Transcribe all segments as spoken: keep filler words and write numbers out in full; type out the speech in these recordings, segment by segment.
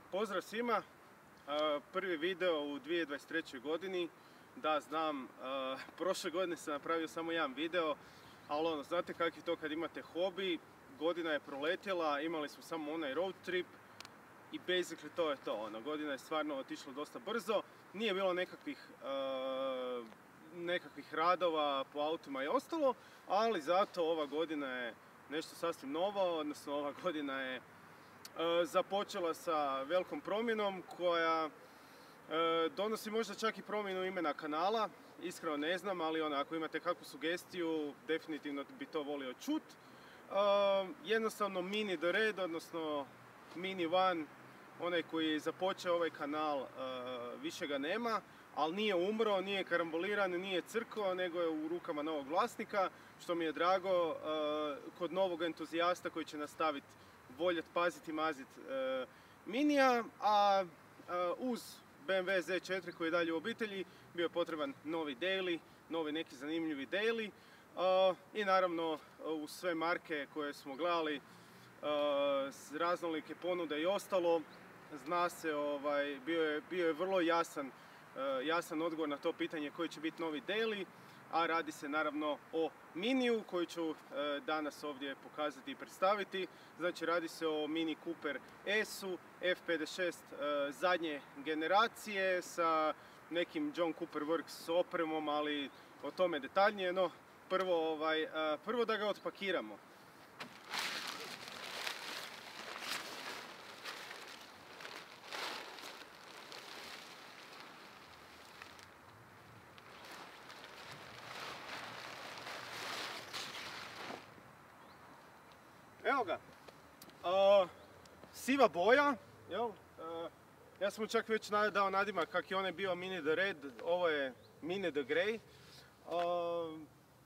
Pozdrav svima, prvi video u dvije tisuće dvadeset trećoj godini. Da, znam, prošle godine sam napravio samo jedan video, ali ono, znate kako je to kad imate hobi, godina je proletjela, imali smo samo onaj road trip i basically to je to, ono, godina je stvarno otišla dosta brzo, nije bilo nekakvih, nekakvih radova po autima i ostalo, ali zato ova godina je nešto sasvim novo, odnosno ova godina je započela sa velikom promjenom koja donosi možda čak i promjenu imena kanala. Iskreno ne znam, ali ono, ako imate kakvu sugestiju, definitivno bi to volio čut. Jednostavno Mini The Red, odnosno Mini One, onaj koji je započeo ovaj kanal, više ga nema, ali nije umro, nije karamboliran, nije crkao, nego je u rukama novog vlasnika, što mi je drago, kod novog entuzijasta koji će nastaviti voljeti, paziti, maziti uh, Minija, a uh, uz B M W Z četiri koji je dalje u obitelji bio je potreban novi daily, novi neki zanimljivi daily uh, i naravno uh, uz sve marke koje smo gledali, uh, raznolike ponude i ostalo, zna se, ovaj, bio, je, bio je vrlo jasan, uh, jasan odgovor na to pitanje koji će biti novi daily, a radi se naravno o Miniju koji ću e, danas ovdje pokazati i predstaviti. Znači radi se o Mini Cooper S-u F pedeset šest e, zadnje generacije sa nekim John Cooper Works opremom, ali o tome detaljnije. No, prvo, ovaj, e, prvo da ga otpakiramo. Evo ga, uh, siva boja, jel? Uh, ja sam mu čak već dao nadimak kak je onaj bio Mini The Red, ovo je Mini The Grey. Uh,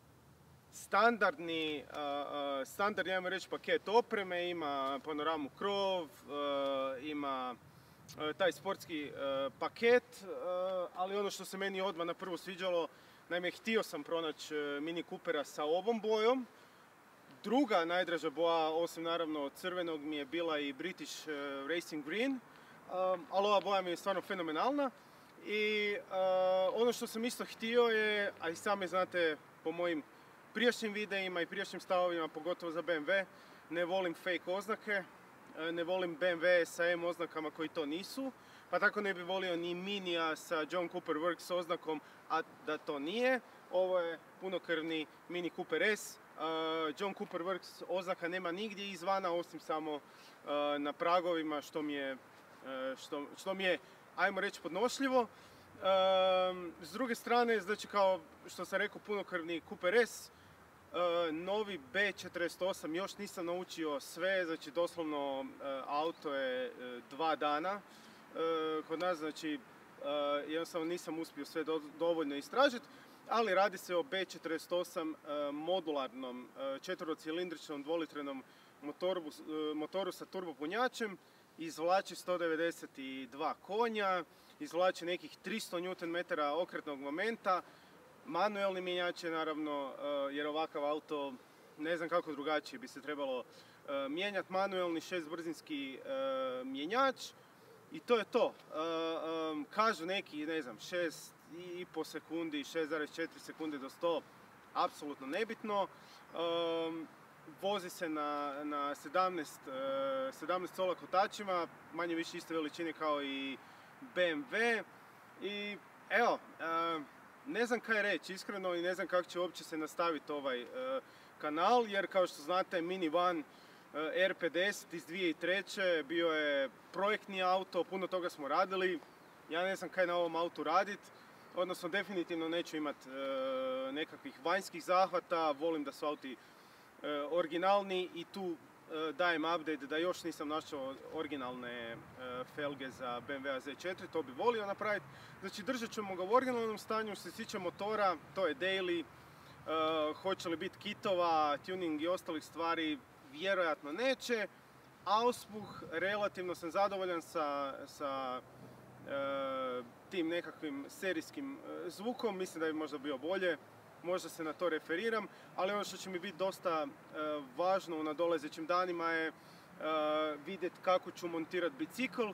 standardni, uh, uh, standardni, ajmo reći, paket opreme, ima panoramu krov, uh, ima uh, taj sportski uh, paket, uh, ali ono što se meni odmah na prvo sviđalo, naime, htio sam pronaći uh, Mini Coopera sa ovom bojom. Druga najdraža boja, osim naravno crvenog, mi je bila i British uh, Racing Green, um, ali ova boja mi je stvarno fenomenalna. I uh, ono što sam isto htio je, a i sami znate po mojim prijašnjim videima i prijašnjim stavovima, pogotovo za B M W, ne volim fake oznake, ne volim B M W sa M oznakama koji to nisu, pa tako ne bi volio ni Minija sa John Cooper Works oznakom, a da to nije. Ovo je punokrvni Mini Cooper S. Uh, John Cooper Works oznaka nema nigdje izvana, osim samo uh, na pragovima, što mi je, uh, što, što mi je, ajmo reći, podnošljivo. Uh, s druge strane, znači kao što sam rekao, punokrvni Cooper S, uh, novi B četrdeset osam, još nisam naučio sve, znači doslovno uh, auto je uh, dva dana. Uh, kod nas, znači, uh, jednostavno nisam uspio sve do, dovoljno istražiti. Ali radi se o B četrdeset osam uh, modularnom uh, četverocilindričnom dvolitrenom motoru, uh, motoru sa turbopunjačem, izvlači sto devedeset dva konja, izvlači nekih tristo newton metara okretnog momenta, manuelni mjenjač je naravno, uh, jer ovakav auto ne znam kako drugačije bi se trebalo uh, mijenjati, manuelni šestbrzinski uh, mjenjač i to je to. Uh, um, kažu neki, ne znam, šest i po sekundi, šest zarez četiri sekunde do sto, apsolutno nebitno. Um, vozi se na, na sedamnaest, uh, sedamnaest cola kotačima, manje više iste veličine kao i B M W. I evo, uh, ne znam kaj reći iskreno i ne znam kako će uopće se nastaviti ovaj uh, kanal, jer kao što znate Mini One uh, R pedeset iz dvije tisuće treće bio je projektni auto, puno toga smo radili. Ja ne znam kaj na ovom autu raditi. Odnosno, definitivno neću imati e, nekakvih vanjskih zahvata, volim da su auti e, originalni i tu e, dajem update da još nisam našao originalne e, felge za B M W Z četiri, to bi volio napraviti. Znači, držat ćemo ga u originalnom stanju, što se tiče motora, to je daily, e, hoće li biti kitova, tuning i ostalih stvari, vjerojatno neće. Auspuh, relativno sam zadovoljan sa, sa E, tim nekakvim serijskim e, zvukom, mislim da bi možda bio bolje, možda se na to referiram, ali ono što će mi biti dosta e, važno u nadolazećim danima je e, vidjeti kako ću montirati bicikl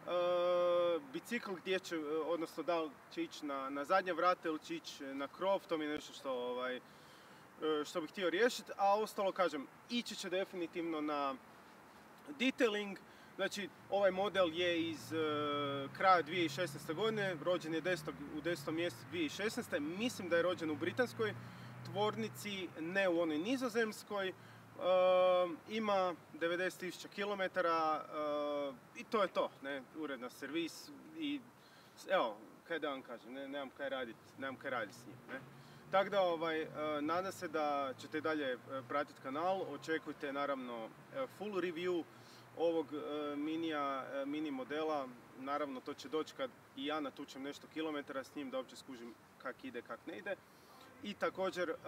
bicikl gdje će, odnosno da li će ići na, na zadnje vrate ili će ići na krov, to mi je nešto što, ovaj, što bih htio riješiti, a ostalo kažem, ići će definitivno na detailing. Znači, ovaj model je iz uh, kraja dvije tisuće šesnaeste. godine, rođen je desetog u desetom mjesecu dvije tisuće šesnaeste. Mislim da je rođen u britanskoj tvornici, ne u onoj nizozemskoj. Uh, ima devedeset tisuća kilometara uh, i to je to, ne, uredan servis i evo, kaj da vam kažem, ne, nemam kaj raditi, nemam kaj raditi s njim, ne. Tako da, ovaj, uh, nadam se da ćete dalje uh, pratiti kanal, očekujte naravno uh, full review ovog uh, minija, uh, mini modela, naravno to će doći kad i ja natučem nešto kilometara s njim da uopće skužim kak ide, kak ne ide. I također, uh,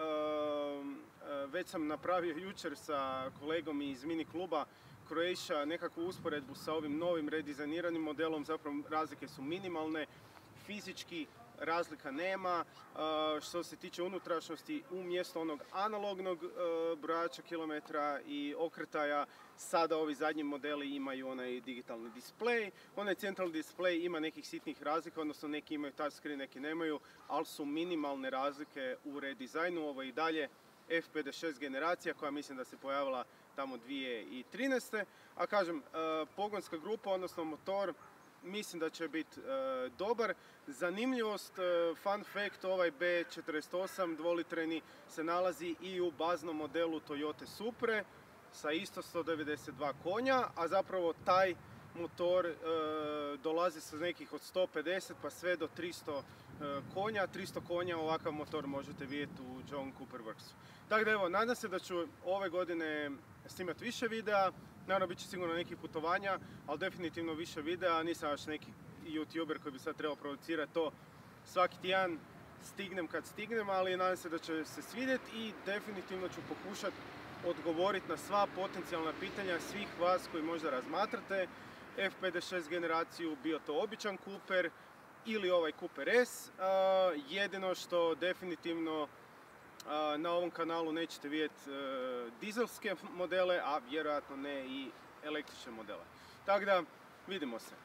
uh, već sam napravio jučer sa kolegom iz mini kluba Croatia nekakvu usporedbu sa ovim novim redizajniranim modelom, zapravo razlike su minimalne, fizički razlika nema. Uh, što se tiče unutrašnjosti, umjesto onog analognog uh, brojača kilometra i okretaja, sada ovi zadnji modeli imaju onaj digitalni display. Onaj centralni display ima nekih sitnih razlika, odnosno neki imaju touchscreen, neki nemaju, ali su minimalne razlike u redizajnu. Ovo je i dalje F pedeset šest generacija koja mislim da se pojavila tamo dvije tisuće trinaeste. A kažem, uh, pogonska grupa, odnosno motor, mislim da će biti uh, dobar. Zanimljivost, uh, fun fact, ovaj B četrdeset osam dvolitreni se nalazi i u baznom modelu Toyota Supre sa isto sto devedeset dva konja, a zapravo taj motor uh, dolazi sa nekih od sto pedeset pa sve do tristo uh, konja. tristo konja ovakav motor možete vidjeti u John Cooper Worksu. Tako da evo, nadam se da ću ove godine snimati više videa. Naravno, bit će sigurno nekih putovanja, ali definitivno više videa. Nisam baš neki youtuber koji bi sad trebao producirati to svaki tjedan, stignem kad stignem, ali nadam se da će se svidjeti i definitivno ću pokušati odgovoriti na sva potencijalna pitanja svih vas koji možda razmatrate F pedeset šest generaciju, bio to običan Cooper ili ovaj Cooper S. Uh, jedino što definitivno uh, na ovom kanalu nećete vidjeti uh, dizelske modele, a vjerojatno ne i električne modele. Tako da, vidimo se.